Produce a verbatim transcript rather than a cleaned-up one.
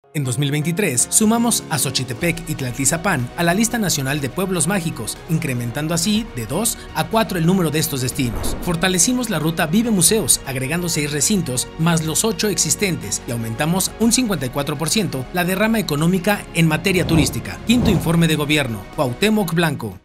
En dos mil veintitrés, sumamos a Xochitepec y Tlaltizapán a la lista nacional de pueblos mágicos, incrementando así de dos a cuatro el número de estos destinos. Fortalecimos la ruta Vive Museos, agregando seis recintos más los ocho existentes, y aumentamos un cincuenta y cuatro por ciento la derrama económica en materia turística. Quinto informe de gobierno, Cuauhtémoc Blanco.